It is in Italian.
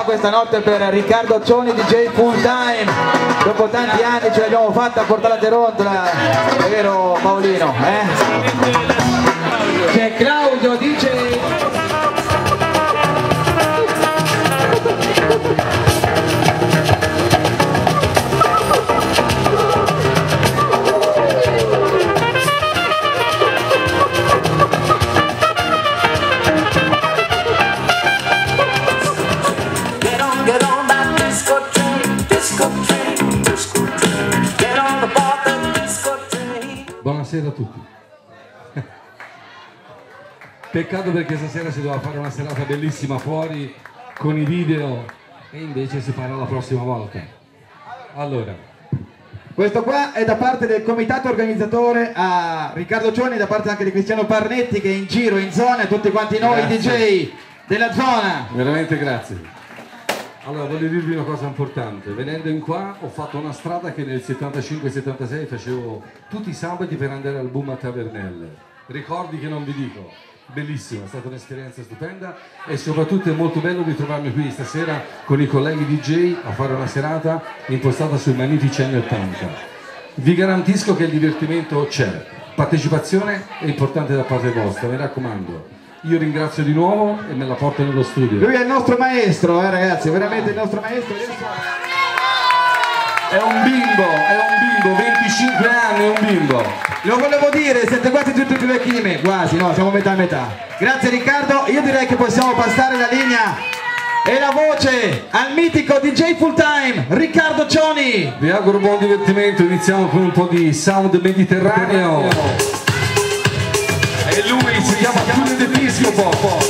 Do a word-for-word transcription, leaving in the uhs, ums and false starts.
questa notte per Riccardo Cioni, D J Full Time. Dopo tanti anni ce l'abbiamo fatta a portare la Terontola, è vero Paolino? Eh? C'è Claudio, D J. Buonasera a tutti. Peccato perché stasera si doveva fare una serata bellissima fuori con i video e invece si farà la prossima volta. Allora, questo qua è da parte del comitato organizzatore a Riccardo Cioni, da parte anche di Cristiano Parnetti che è in giro, in zona, e tutti quanti noi grazie. D J della zona. Veramente grazie. Allora, voglio dirvi una cosa importante. Venendo in qua ho fatto una strada che nel settantacinque settantasei facevo tutti i sabati per andare al boom a Tavernelle. Ricordi che non vi dico. Bellissimo, è stata un'esperienza stupenda e soprattutto è molto bello ritrovarmi qui stasera con i colleghi D J a fare una serata impostata sui magnifici anni ottanta. Vi garantisco che il divertimento c'è. Partecipazione è importante da parte vostra, mi raccomando. Io ringrazio di nuovo e me la porto nello studio. Lui è il nostro maestro, eh ragazzi, veramente il nostro maestro. È un bimbo, è un bimbo, venticinque anni, è un bimbo. Lo volevo dire, siete quasi tutti più vecchi di me, quasi, no, siamo metà a metà. Grazie Riccardo, io direi che possiamo passare la linea e la voce al mitico D J Full Time, Riccardo Cioni. Vi auguro buon divertimento, iniziamo con un po' di sound mediterraneo. E lui si chiama Chiude del Disco Pop.